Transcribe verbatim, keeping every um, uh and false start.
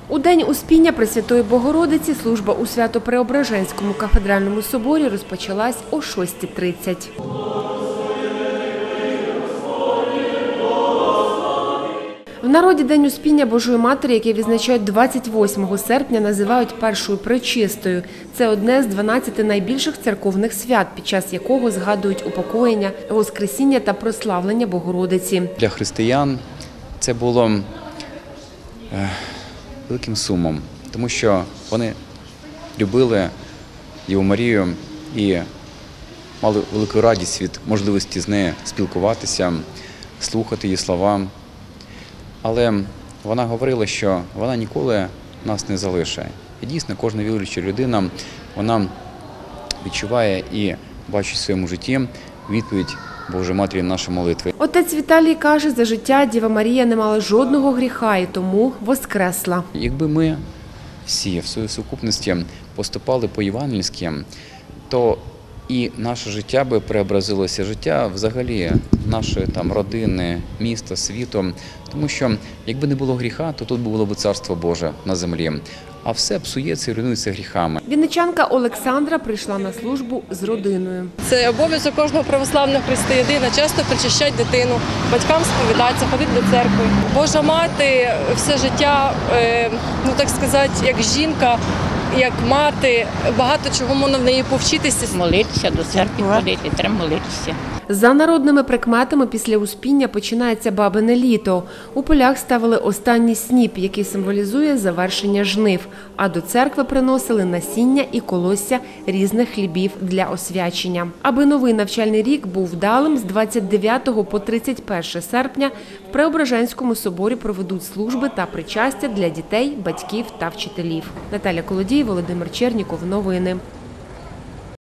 У день Успіння Пресвятої Богородиці служба у Свято-Преображенському кафедральному соборі розпочалась о шостій тридцять. В народі День Успіння Божої Матері, який відзначають двадцять восьмого серпня, називають першою пречистою. Це одне з дванадцяти найбільших церковних свят, під час якого згадують упокоєння, воскресіння та прославлення Богородиці. Для християн це було е, великим сумом, тому що вони любили Діву Марію і мали велику радість від можливості з нею спілкуватися, слухати її слова. Але вона говорила, що вона ніколи нас не залишає. І дійсно, кожна віруюча людина, вона відчуває і бачить в своєму житті відповідь Божої Матері на наші молитви. Отець Віталій каже, за життя Діва Марія не мала жодного гріха і тому воскресла. Якби ми всі в своїй сукупності поступали по-євангельськи, то і наше життя би преобразилося, життя взагалі нашої там родини, міста, світу. Тому що якби не було гріха, то тут було б Царство Боже на землі. А все псується і руйнується гріхами. Вінничанка Олександра прийшла на службу з родиною. Це обов'язок кожного православного християнина часто причащати дитину, батькам сповідатися, ходити до церкви. Божа мати все життя, ну так сказати, як жінка, як мати, багато чого можна в неї повчитися. Молитися, до церкви ходити, треба молитися. За народними прикметами після Успіння починається бабине літо. У полях ставили останній сніп, який символізує завершення жнив, а до церкви приносили насіння і колосся різних хлібів для освячення. Аби новий навчальний рік був вдалим, з двадцять дев'ятого по тридцять перше серпня в Преображенському соборі проведуть служби та причастя для дітей, батьків та вчителів. Наталя Колодій, Володимир Черніков. Новини.